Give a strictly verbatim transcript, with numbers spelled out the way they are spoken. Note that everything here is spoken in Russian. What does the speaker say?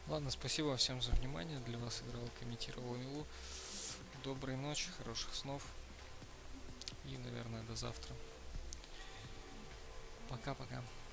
Ладно, спасибо всем за внимание. Для вас играл, комментировал Милу. Доброй ночи, хороших снов. И, наверное, до завтра. Пока-пока.